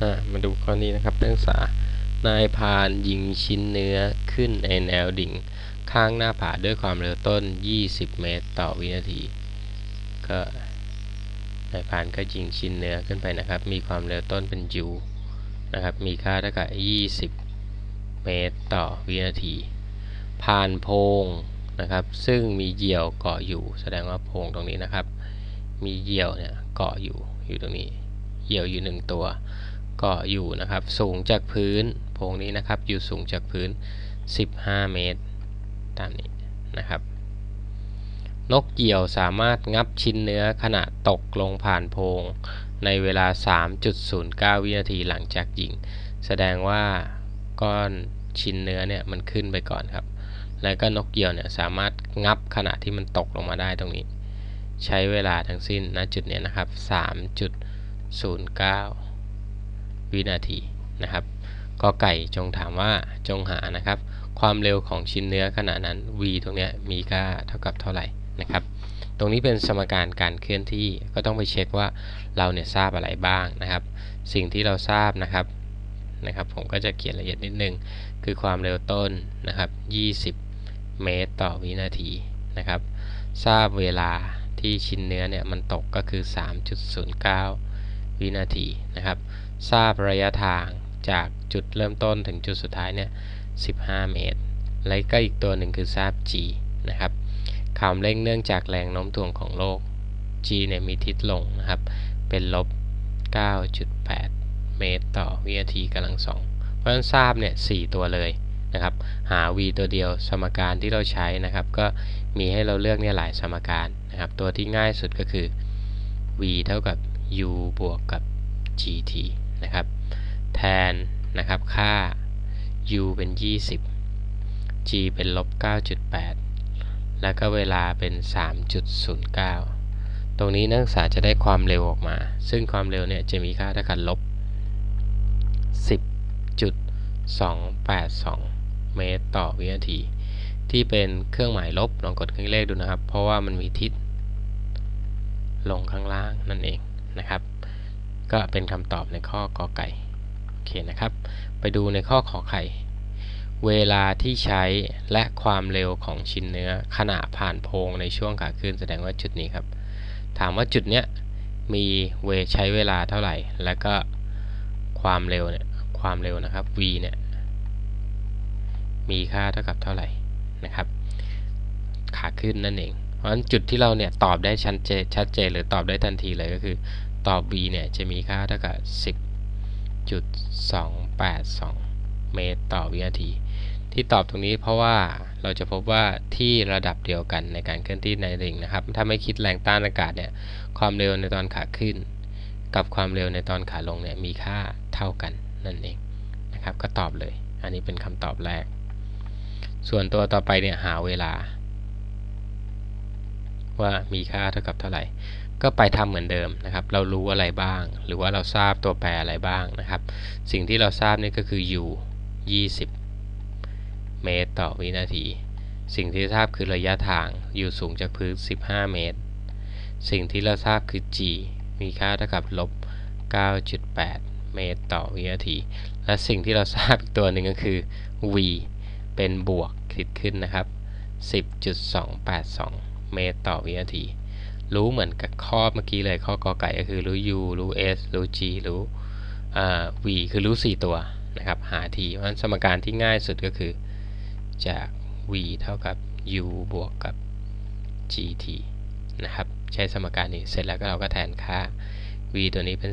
มาดูข้อนี้นะครับนักศึกษานายพานยิงชิ้นเนื้อขึ้นในแนวดิ่งข้างหน้าผาด้วยความเร็วต้น20 เมตรต่อวินาทีก็นายพานก็ยิงชิ้นเนื้อขึ้นไปนะครับมีความเร็วต้นเป็น u นะครับมีค่าเท่ากับ20 เมตรต่อวินาทีผ่านโพรงนะครับซึ่งมีเหยี่ยวเกาะอยู่แสดงว่าโพรงตรงนี้นะครับมีเหยี่ยวเนี่ยเกาะอยู่ตรงนี้เหยี่ยวอยู่1ตัวเกาะอยู่นะครับสูงจากพื้นโพรงนี้นะครับอยู่สูงจากพื้น15 เมตรตามนี้นะครับนกเหยี่ยวสามารถงับชิ้นเนื้อขณะตกลงผ่านโพรงในเวลา 3.09 วินาทีหลังจากยิงแสดงว่าก้อนชิ้นเนื้อเนี่ยมันขึ้นไปก่อนครับแล้วก็นกเหยี่ยวเนี่ยสามารถงับขณะที่มันตกลงมาได้ตรงนี้ใช้เวลาทั้งสิ้นณจุดนี้นะครับ 3.09 วินาทีนะครับกอไก่จงถามว่าจงหานะครับความเร็วของชิ้นเนื้อขณะนั้น v ตรงนี้มีค่าเท่ากับเท่าไหร่นะครับตรงนี้เป็นสมการการเคลื่อนที่ก็ต้องไปเช็คว่าเราเนี่ยทราบอะไรบ้างนะครับสิ่งที่เราทราบนะครับผมก็จะเขียนละเอียดนิดนึงคือความเร็วต้นนะครับ20 เมตรต่อวินาทีนะครับทราบเวลาที่ชิ้นเนื้อเนี่ยมันตกก็คือ 3.09 วินาทีนะครับทราบระยะทางจากจุดเริ่มต้นถึงจุดสุดท้ายเนี่ย15 เมตรและก็อีกตัวหนึ่งคือทราบ g นะครับความเร่งเนื่องจากแรงโน้มถ่วงของโลก g เนี่ยมีทิศลงนะครับเป็นลบ 9.8 เมตรต่อวินาทีกำลังสองเพราะฉะนั้นทราบเนี่ย4ตัวเลยนะครับหา v ตัวเดียวสมการที่เราใช้นะครับก็มีให้เราเลือกเนี่ยหลายสมการนะครับตัวที่ง่ายสุดก็คือ v เท่ากับ u บวกกับ gt นะครับแทนนะครับค่า u เป็น20 g เป็นลบ 9.8 แล้วก็เวลาเป็น 3.09 ตรงนี้นักศึกษาจะได้ความเร็วออกมาซึ่งความเร็วเนี่ยจะมีค่าเท่ากับลบ 10.282 เมตรต่อวินาทีที่เป็นเครื่องหมายลบลองกดเครื่องเลขดูนะครับเพราะว่ามันมีทิศลงข้างล่างนั่นเองนะครับก็เป็นคำตอบในข้อกอไก่โอเคนะครับไปดูในข้อขอไข่เวลาที่ใช้และความเร็วของชิ้นเนื้อขณะผ่านโพรงในช่วงขาขึ้นแสดงว่าจุดนี้ครับถามว่าจุดเนี้ยมีใช้เวลาเท่าไหร่แล้วก็ความเร็วนะครับ v เนี่ยมีค่าเท่ากับเท่าไหร่นะครับขาขึ้นนั่นเองเพราะฉะนั้นจุดที่เราเนี่ยตอบได้ชัดเจนหรือตอบได้ทันทีเลยก็คือตอบ v เนี่ยจะมีค่าเท่ากับ 10.282 เมตรต่อวินาทีที่ตอบตรงนี้เพราะว่าเราจะพบว่าที่ระดับเดียวกันในการเคลื่อนที่ในดิ่งนะครับถ้าไม่คิดแรงต้านอากาศเนี่ยความเร็วในตอนขาขึ้นกับความเร็วในตอนขาลงเนี่ยมีค่าเท่ากันนั่นเองนะครับก็ตอบเลยอันนี้เป็นคำตอบแรกส่วนตัวต่อไปเนี่ยหาเวลาว่ามีค่าเท่ากับเท่าไหร่ก็ไปทำเหมือนเดิมนะครับเรารู้อะไรบ้างหรือว่าเราทราบตัวแปรอะไรบ้างนะครับสิ่งที่เราทราบนี่ก็คือ u 20 เมตรต่อวินาทีสิ่งที่ทราบคือระยะทางอยู่สูงจากพื้น15 เมตรสิ่งที่เราทราบคือ g มีค่าเท่ากับลบ 9.8 เมตรต่อวินาทีและสิ่งที่เราทราบอีกตัวหนึ่งก็คือ v เป็นบวกคิดขึ้นนะครับ 10.282 เมตรต่อวินาทีรู้เหมือนกับข้อเมื่อกี้เลยข้อกอไก่ก็คือรู้ u รู้ s รู้ g รู้ v คือรู้4ตัวนะครับหา t เพราะฉะนั้นสมการที่ง่ายสุดก็คือจาก v เท่ากับ u บวกกับ gt นะครับใช้สมการนี้เสร็จแล้วก็เราก็แทนค่า v ตัวนี้เป็น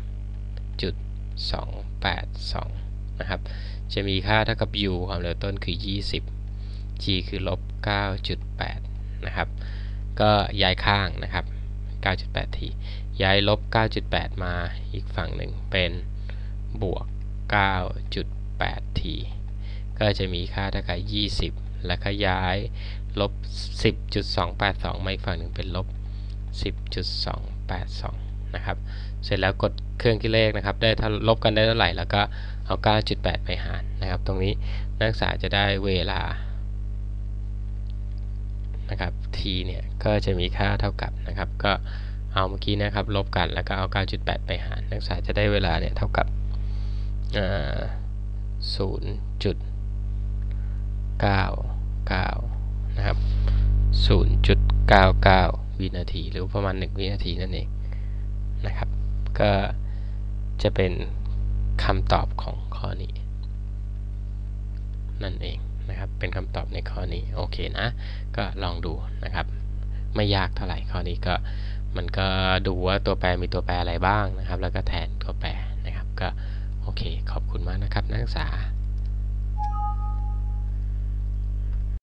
10.282 นะครับจะมีค่าเท่ากับ u ความเร็วต้นคือ20 g คือลบ 9.8 นะครับก็ย้ายข้างนะครับ 9.8 ทีย้ายลบ 9.8 มาอีกฝั่งหนึ่งเป็นบวก 9.8 ทีก็จะมีค่าเท่ากับ20และก็ย้ายลบ 10.282 มาอีกฝั่งหนึ่งเป็นลบ 10.282 นะครับเสร็จแล้วกดเครื่องคิดเลขนะครับได้ลบกันได้เท่าไหร่แล้วก็เอา 9.8 ไปหารนะครับตรงนี้นักศึกษาจะได้เวลานะครับ t เนี่ยก็จะมีค่าเท่ากับนะครับก็เอาเมื่อกี้นะครับลบกันแล้วก็เอา 9.8 ไปหารนักศึกษาจะได้เวลาเนี่ยเท่ากับ 0.99นะครับ0.99 วินาทีหรือประมาณ1 วินาทีนั่นเองนะครับก็จะเป็นคำตอบของข้อนี้นั่นเองนะครับเป็นคำตอบในข้อนี้โอเคนะก็ลองดูนะครับไม่ยากเท่าไหร่ข้อนี้ก็มันก็ดูว่าตัวแปรมีตัวแปรอะไรบ้างนะครับแล้วก็แทนตัวแปรนะครับก็โอเคขอบคุณมากนะครับนักศึกษา